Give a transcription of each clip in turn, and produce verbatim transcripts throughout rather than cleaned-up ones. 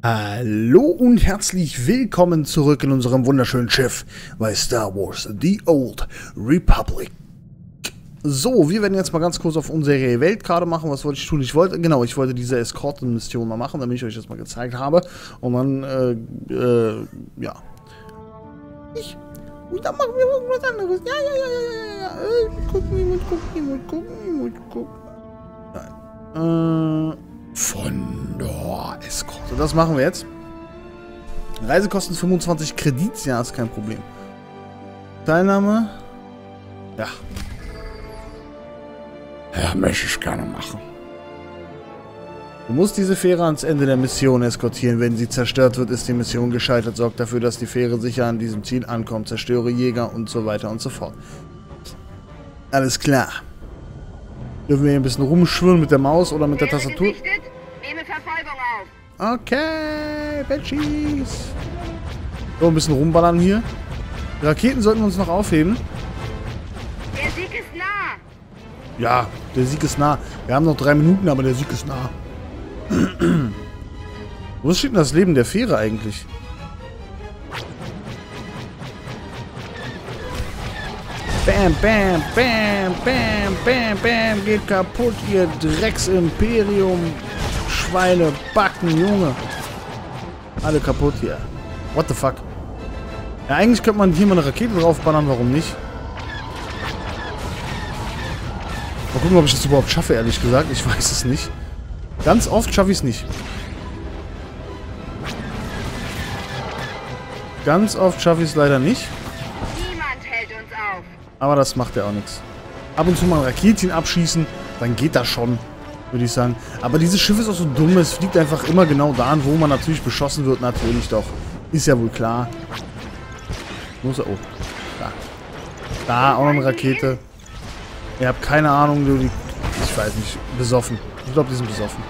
Hallo und herzlich willkommen zurück in unserem wunderschönen Schiff bei Star Wars The Old Republic. So, wir werden jetzt mal ganz kurz auf unsere Weltkarte machen. Was wollte ich tun? Ich wollte, genau, ich wollte diese Eskorten-Mission mal machen, damit ich euch das mal gezeigt habe. Und dann, äh, äh, ja. Ich, und dann machen wir irgendwas anderes. Ja, ja, ja, ja, ja, ja. Äh, gucken, ich muss gucken, ich muss gucken, ich muss gucken. Nein. Äh... Von der Eskorte. Das machen wir jetzt. Reisekosten fünfundzwanzig Kredits, ja, ist kein Problem. Teilnahme. Ja. Ja, möchte ich gerne machen. Du musst diese Fähre ans Ende der Mission eskortieren. Wenn sie zerstört wird, ist die Mission gescheitert. Sorg dafür, dass die Fähre sicher an diesem Ziel ankommt. Zerstöre Jäger und so weiter und so fort. Alles klar. Dürfen wir hier ein bisschen rumschwirren mit der Maus oder mit der Tastatur? Nehme Verfolgung auf. Okay, Bitchies. So, ein bisschen rumballern hier. Die Raketen sollten wir uns noch aufheben. Der Sieg ist nah. Ja, der Sieg ist nah. Wir haben noch drei Minuten, aber der Sieg ist nah. Wo steht denn das Leben der Fähre eigentlich? Bam, bam, bam, bam, bam, bam. Geht kaputt, ihr Drecksimperium. Schweine, Backen, Junge. Alle kaputt hier. What the fuck? Ja, eigentlich könnte man hier mal eine Rakete draufballern, warum nicht? Mal gucken, ob ich das überhaupt schaffe, ehrlich gesagt. Ich weiß es nicht. Ganz oft schaffe ich es nicht. Ganz oft schaffe ich es leider nicht. Niemand hält uns auf. Aber das macht ja auch nichts. Ab und zu mal ein Raketchen abschießen, dann geht das schon, würde ich sagen. Aber dieses Schiff ist auch so dumm, es fliegt einfach immer genau da, wo man natürlich beschossen wird. Natürlich doch. Ist ja wohl klar. Muss er... Oh. Da. Da, auch noch eine Rakete. Ihr habt keine Ahnung, du, die... Ich weiß nicht. Besoffen. Ich glaube, die sind besoffen.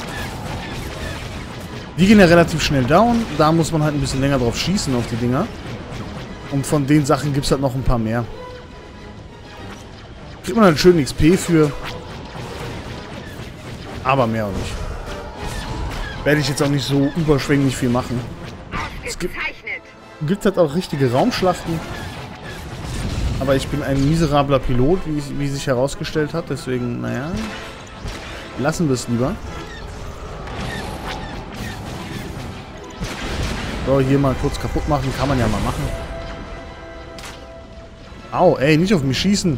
Die gehen ja relativ schnell down. Da muss man halt ein bisschen länger drauf schießen, auf die Dinger. Und von den Sachen gibt es halt noch ein paar mehr. Kriegt man halt schön X P für. Aber mehr auch nicht. Werde ich jetzt auch nicht so überschwänglich viel machen. Es gibt, gibt halt auch richtige Raumschlachten. Aber ich bin ein miserabler Pilot, wie, wie sich herausgestellt hat. Deswegen, naja. Lassen wir es lieber. So, hier mal kurz kaputt machen. Kann man ja mal machen. Au, ey, nicht auf mich schießen.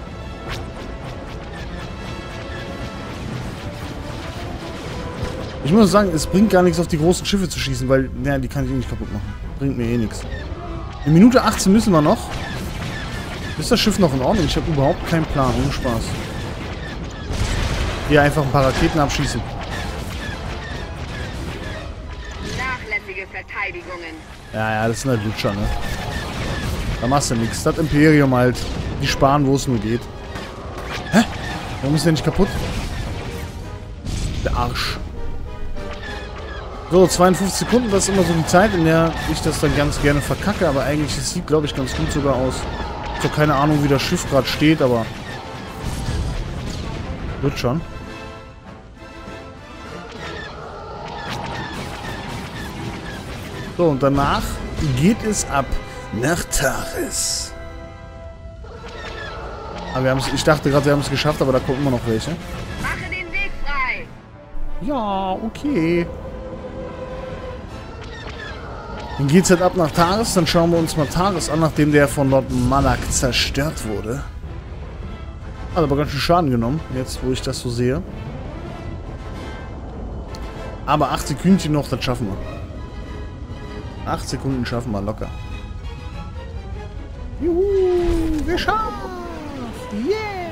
Ich muss sagen, es bringt gar nichts, auf die großen Schiffe zu schießen, weil, naja, die kann ich eh nicht kaputt machen. Bringt mir eh nichts. In Minute achtzehn müssen wir noch. Ist das Schiff noch in Ordnung? Ich habe überhaupt keinen Plan. Ohne Spaß. Hier einfach ein paar Raketen abschießen. Nachlässige Verteidigungen. Ja, ja, das sind halt Lutscher, ne? Da machst du nichts. Das Imperium halt. Die sparen, wo es nur geht. Hä? Warum ist der nicht kaputt? Der Arsch. So, zweiundfünfzig Sekunden, das ist immer so die Zeit, in der ich das dann ganz gerne verkacke, aber eigentlich, es sieht, glaube ich, ganz gut sogar aus. Ich habe keine Ahnung, wie das Schiff gerade steht, aber wird schon. So, und danach geht es ab nach Taris. Aber wir haben es, ich dachte gerade, wir haben es geschafft, aber da kommen immer noch welche. Mache den Weg frei. Ja, okay. Dann geht's halt ab nach Taris, dann schauen wir uns mal Taris an, nachdem der von Lord Malak zerstört wurde. Hat aber ganz schön Schaden genommen, jetzt wo ich das so sehe. Aber acht Sekündchen noch, das schaffen wir. acht Sekunden schaffen wir locker. Juhu, geschafft! Yeah!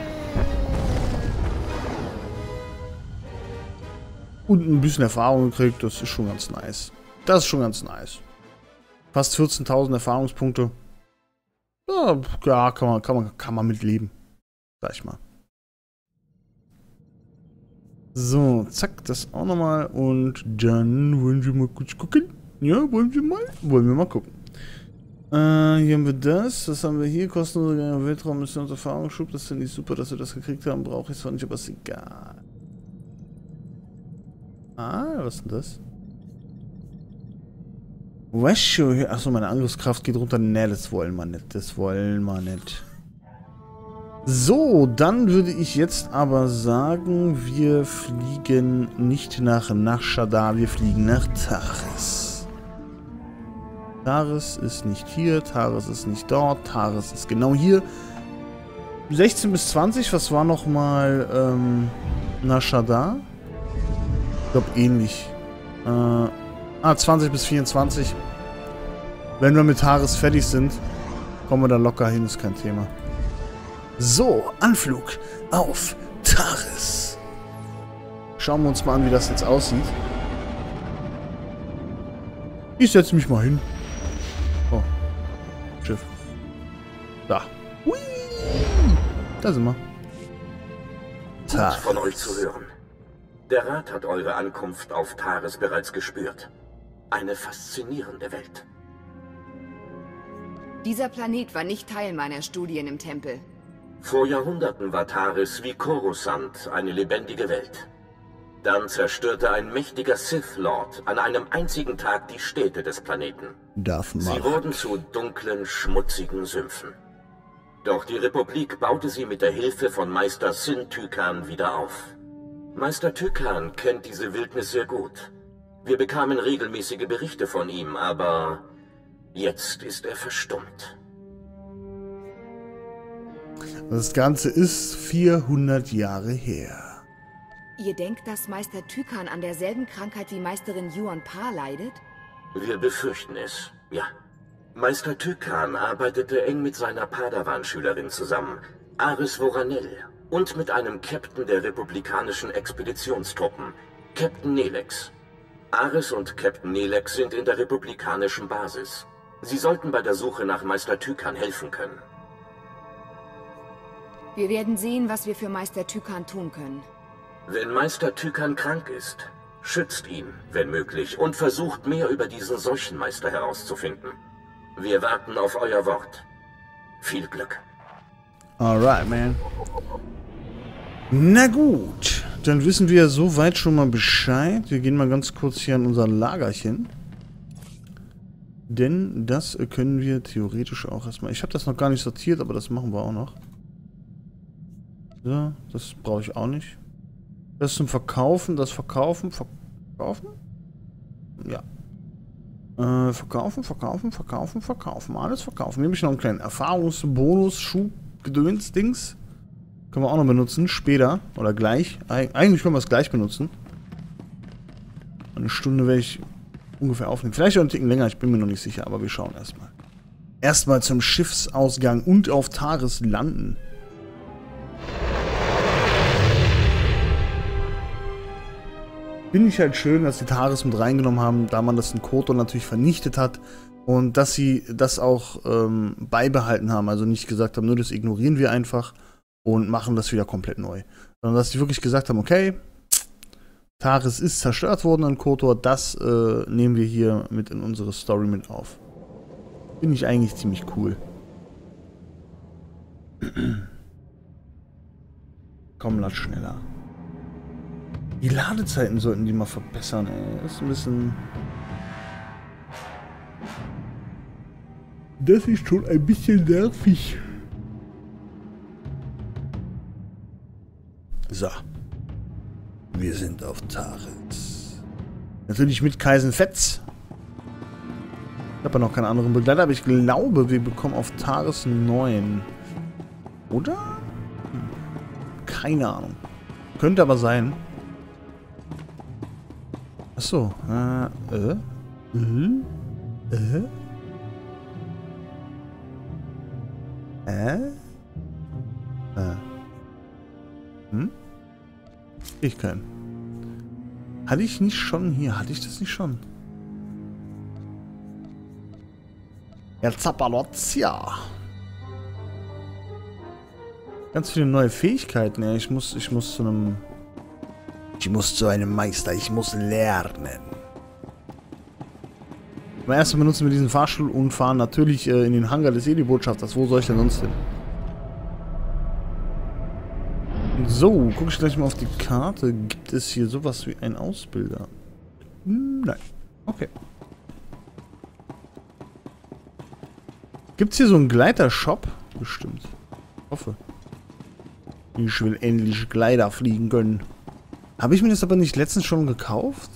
Und ein bisschen Erfahrung gekriegt, das ist schon ganz nice. Das ist schon ganz nice. Fast vierzehntausend Erfahrungspunkte. Ja, ja, kann man, kann man, kann man mitleben. Sag ich mal. So, zack, das auch nochmal. Und dann wollen wir mal kurz gucken. Ja, wollen wir mal? Wollen wir mal gucken. Äh, hier haben wir das. Was haben wir hier? Kostenlose Weltraum-Missionserfahrungsschub. Das finde ich super, dass wir das gekriegt haben. Brauche ich zwar nicht, aber ist egal. Ah, was ist denn das? Was schon? Achso, meine Angriffskraft geht runter. Ne, das wollen wir nicht. Das wollen wir nicht. So, dann würde ich jetzt aber sagen, wir fliegen nicht nach Nar Shaddaa, wir fliegen nach Taris. Taris ist nicht hier, Taris ist nicht dort, Taris ist genau hier. sechzehn bis zwanzig, was war nochmal ähm, Nar Shaddaa? Ich glaube ähnlich. Äh, ah, zwanzig bis vierundzwanzig. Wenn wir mit Taris fertig sind, kommen wir da locker hin, ist kein Thema. So, Anflug auf Taris. Schauen wir uns mal an, wie das jetzt aussieht. Ich setze mich mal hin. Oh, Schiff. Da. Hui. Da sind wir. Gut von euch zu hören. Der Rat hat eure Ankunft auf Taris bereits gespürt. Eine faszinierende Welt. Dieser Planet war nicht Teil meiner Studien im Tempel. Vor Jahrhunderten war Taris wie Coruscant eine lebendige Welt. Dann zerstörte ein mächtiger Sith Lord an einem einzigen Tag die Städte des Planeten. Darf man. Sie wurden zu dunklen, schmutzigen Sümpfen. Doch die Republik baute sie mit der Hilfe von Meister Sin Tykan wieder auf. Meister Tykan kennt diese Wildnis sehr gut. Wir bekamen regelmäßige Berichte von ihm, aber jetzt ist er verstummt. Das Ganze ist vierhundert Jahre her. Ihr denkt, dass Meister Tykan an derselben Krankheit wie Meisterin Yuan Pa leidet? Wir befürchten es, ja. Meister Tykan arbeitete eng mit seiner Padawan-Schülerin zusammen, Aris Voranel, und mit einem Captain der republikanischen Expeditionstruppen, Captain Nelex. Aris und Captain Nelex sind in der republikanischen Basis. Sie sollten bei der Suche nach Meister Tykan helfen können. Wir werden sehen, was wir für Meister Tykan tun können. Wenn Meister Tykan krank ist, schützt ihn, wenn möglich, und versucht mehr über diesen Seuchenmeister herauszufinden. Wir warten auf euer Wort. Viel Glück. Alright, man. Na gut, dann wissen wir soweit schon mal Bescheid. Wir gehen mal ganz kurz hier an unser Lagerchen. Denn das können wir theoretisch auch erstmal... Ich habe das noch gar nicht sortiert, aber das machen wir auch noch. So, das brauche ich auch nicht. Das zum Verkaufen, das Verkaufen, Verkaufen? Ja. Äh, verkaufen, verkaufen, verkaufen, verkaufen. Alles verkaufen. Nehme ich noch einen kleinen Erfahrungsbonus, Schub, Gedöns, Dings. Können wir auch noch benutzen, später. Oder gleich. Eig eigentlich können wir es gleich benutzen. Eine Stunde werde ich ungefähr aufnehmen. Vielleicht auch einen Ticken länger, ich bin mir noch nicht sicher, aber wir schauen erstmal. Erstmal zum Schiffsausgang und auf Taris landen. Finde ich halt schön, dass die Taris mit reingenommen haben, da man das in KOTOR natürlich vernichtet hat und dass sie das auch ähm, beibehalten haben, also nicht gesagt haben, nur das ignorieren wir einfach und machen das wieder komplett neu, sondern dass sie wirklich gesagt haben, okay, Taris ist zerstört worden in KOTOR, das äh, nehmen wir hier mit in unsere Story mit auf. Finde ich eigentlich ziemlich cool. Komm, lass schneller. Die Ladezeiten sollten die mal verbessern, ey. Das ist ein bisschen... Das ist schon ein bisschen nervig. So. Wir sind auf Taris. Natürlich mit Kaisen Fetz. Ich habe ja noch keinen anderen Begleiter, aber ich glaube, wir bekommen auf Taris neun. Oder? Hm. Keine Ahnung. Könnte aber sein. Achso, äh, äh, äh, äh, äh, äh, hm? Ich kann. Hatte ich nicht schon hier? Hatte ich das nicht schon? Ja, Zappalozia. Ganz viele neue Fähigkeiten, ja. Ich muss, ich muss zu einem... Ich muss zu einem Meister, ich muss lernen. Aber erstmal benutzen wir diesen Fahrstuhl und fahren natürlich äh, in den Hangar des Jedi-Botschafters. Wo soll ich denn sonst hin? So, gucke ich gleich mal auf die Karte. Gibt es hier sowas wie einen Ausbilder? Hm, nein. Okay. Gibt es hier so einen Gleiter-Shop? Bestimmt. Ich hoffe. Ich will endlich Gleiter fliegen können. Habe ich mir das aber nicht letztens schon gekauft?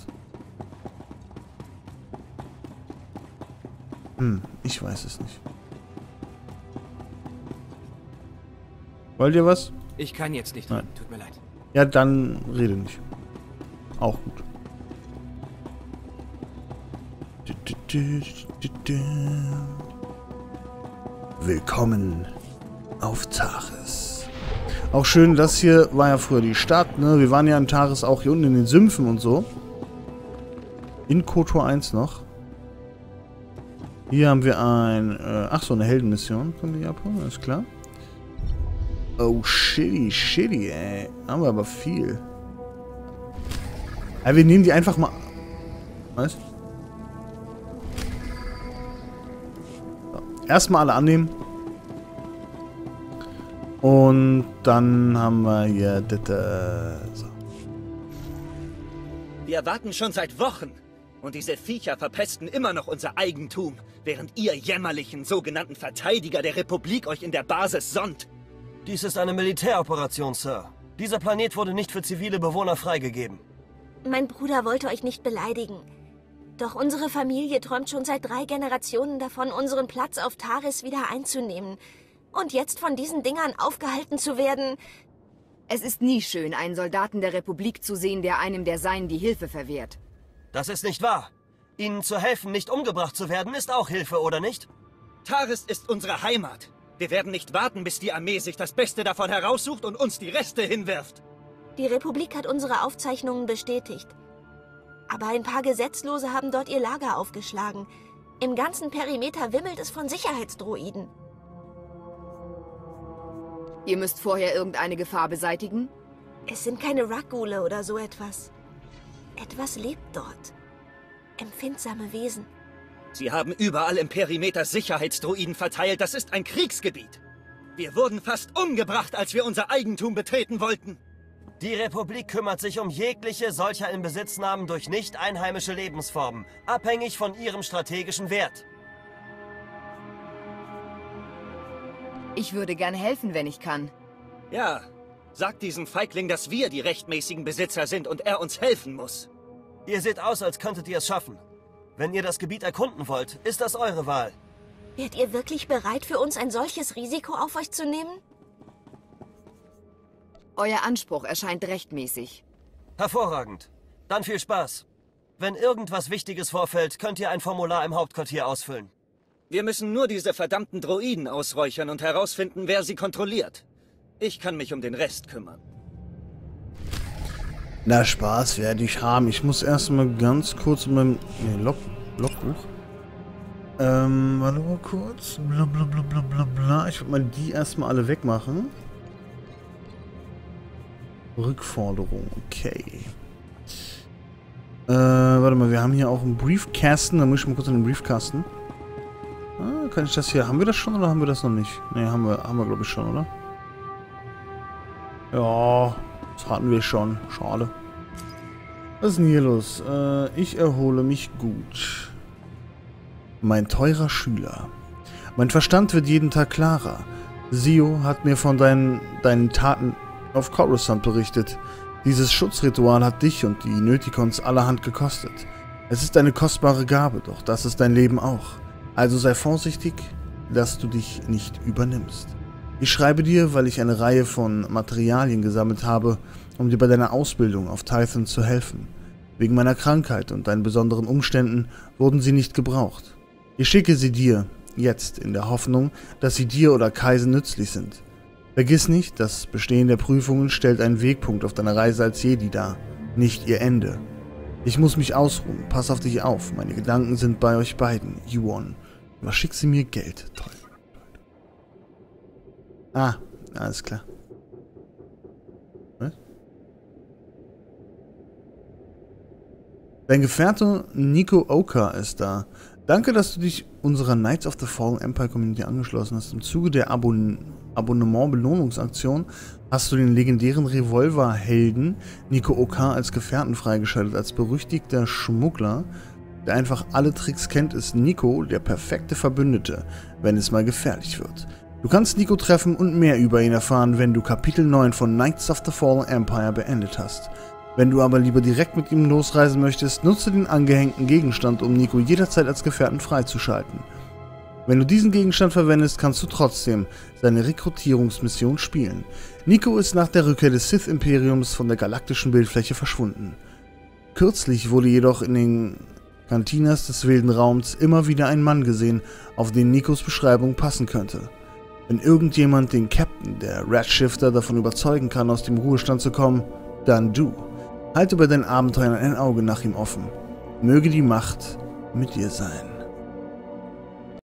Hm, ich weiß es nicht. Wollt ihr was? Ich kann jetzt nicht. Nein. Tut mir leid. Ja, dann rede nicht. Auch gut. Willkommen auf Taris. Auch schön, das hier war ja früher die Stadt, ne? Wir waren ja in Taris auch hier unten in den Sümpfen und so. In KOTOR eins noch. Hier haben wir ein... Äh, ach so, eine Heldenmission. Können wir die abholen? Alles klar. Oh, shitty, shitty, ey. Haben wir aber viel. Ja, wir nehmen die einfach mal... Was? So. Erstmal alle annehmen. Und dann haben wir hier... Das, so. Wir warten schon seit Wochen. Und diese Viecher verpesten immer noch unser Eigentum, während ihr jämmerlichen sogenannten Verteidiger der Republik euch in der Basis sonnt. Dies ist eine Militäroperation, Sir. Dieser Planet wurde nicht für zivile Bewohner freigegeben. Mein Bruder wollte euch nicht beleidigen. Doch unsere Familie träumt schon seit drei Generationen davon, unseren Platz auf Taris wieder einzunehmen. Und jetzt von diesen Dingern aufgehalten zu werden... Es ist nie schön, einen Soldaten der Republik zu sehen, der einem der Seinen die Hilfe verwehrt. Das ist nicht wahr. Ihnen zu helfen, nicht umgebracht zu werden, ist auch Hilfe, oder nicht? Taris ist unsere Heimat. Wir werden nicht warten, bis die Armee sich das Beste davon heraussucht und uns die Reste hinwirft. Die Republik hat unsere Aufzeichnungen bestätigt. Aber ein paar Gesetzlose haben dort ihr Lager aufgeschlagen. Im ganzen Perimeter wimmelt es von Sicherheitsdroiden. Ihr müsst vorher irgendeine Gefahr beseitigen? Es sind keine Rakghule oder so etwas. Etwas lebt dort. Empfindsame Wesen. Sie haben überall im Perimeter Sicherheitsdroiden verteilt. Das ist ein Kriegsgebiet. Wir wurden fast umgebracht, als wir unser Eigentum betreten wollten. Die Republik kümmert sich um jegliche solcher Inbesitznahmen durch nicht einheimische Lebensformen, abhängig von ihrem strategischen Wert. Ich würde gern helfen, wenn ich kann. Ja, sagt diesem Feigling, dass wir die rechtmäßigen Besitzer sind und er uns helfen muss. Ihr seht aus, als könntet ihr es schaffen. Wenn ihr das Gebiet erkunden wollt, ist das eure Wahl. Wärt ihr wirklich bereit, für uns ein solches Risiko auf euch zu nehmen? Euer Anspruch erscheint rechtmäßig. Hervorragend. Dann viel Spaß. Wenn irgendwas Wichtiges vorfällt, könnt ihr ein Formular im Hauptquartier ausfüllen. Wir müssen nur diese verdammten Droiden ausräuchern und herausfinden, wer sie kontrolliert. Ich kann mich um den Rest kümmern. Na, Spaß werde ich haben. Ich muss erstmal ganz kurz in meinem nee, Log Logbuch. Ähm, warte mal kurz. Bla bla bla bla bla bla. Ich würde mal die erstmal alle wegmachen. Rückforderung, okay. Äh, warte mal, wir haben hier auch einen Briefkasten. Da muss ich mal kurz in den Briefkasten. Ah, kann ich das hier... Haben wir das schon oder haben wir das noch nicht? Ne, haben wir, haben wir glaube ich schon, oder? Ja, das hatten wir schon. Schade. Was ist denn hier los? Äh, ich erhole mich gut. Mein teurer Schüler. Mein Verstand wird jeden Tag klarer. Sio hat mir von deinen, deinen Taten auf Coruscant berichtet. Dieses Schutzritual hat dich und die Nötikons allerhand gekostet. Es ist eine kostbare Gabe, doch das ist dein Leben auch. Also sei vorsichtig, dass du dich nicht übernimmst. Ich schreibe dir, weil ich eine Reihe von Materialien gesammelt habe, um dir bei deiner Ausbildung auf Tython zu helfen. Wegen meiner Krankheit und deinen besonderen Umständen wurden sie nicht gebraucht. Ich schicke sie dir, jetzt, in der Hoffnung, dass sie dir oder Kaizen nützlich sind. Vergiss nicht, das Bestehen der Prüfungen stellt einen Wegpunkt auf deiner Reise als Jedi dar, nicht ihr Ende. Ich muss mich ausruhen, pass auf dich auf, meine Gedanken sind bei euch beiden, Yuon. Was schickt sie mir Geld? Toll. Ah, alles klar. Was? Dein Gefährte Nico Oka ist da. Danke, dass du dich unserer Knights of the Fallen Empire Community angeschlossen hast. Im Zuge der Abon Abonnement-Belohnungsaktion hast du den legendären Revolver-Helden Nico Oka als Gefährten freigeschaltet. Als berüchtigter Schmuggler der einfach alle Tricks kennt, ist Nico der perfekte Verbündete, wenn es mal gefährlich wird. Du kannst Nico treffen und mehr über ihn erfahren, wenn du Kapitel neun von Knights of the Fallen Empire beendet hast. Wenn du aber lieber direkt mit ihm losreisen möchtest, nutze den angehängten Gegenstand, um Nico jederzeit als Gefährten freizuschalten. Wenn du diesen Gegenstand verwendest, kannst du trotzdem seine Rekrutierungsmission spielen. Nico ist nach der Rückkehr des Sith-Imperiums von der galaktischen Bildfläche verschwunden. Kürzlich wurde jedoch in den Kantinas des wilden Raums immer wieder ein Mann gesehen, auf den Nikos Beschreibung passen könnte. Wenn irgendjemand den Captain der Redshifter davon überzeugen kann, aus dem Ruhestand zu kommen, dann du. Halte bei deinen Abenteuern ein Auge nach ihm offen. Möge die Macht mit dir sein.